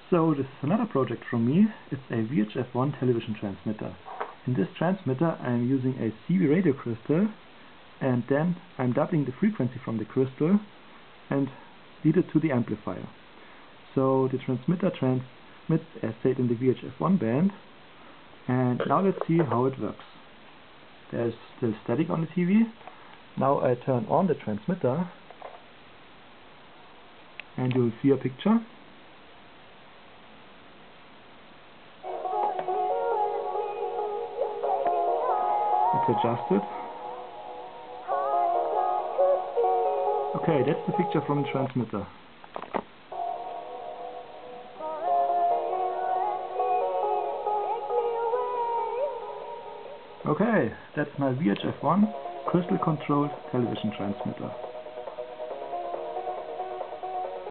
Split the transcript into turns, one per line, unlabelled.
So this is another project from me. It's a VHF-1 television transmitter. In this transmitter I am using a CV radio crystal, and then I'm doubling the frequency from the crystal and lead it to the amplifier. So the transmitter transmits as said in the VHF-1 band, and now let's see how it works. There's still static on the TV. Now I turn on the transmitter and you will see a picture. It's adjusted. Okay, that's the picture from the transmitter. Okay, that's my VHF-1 crystal controlled television transmitter.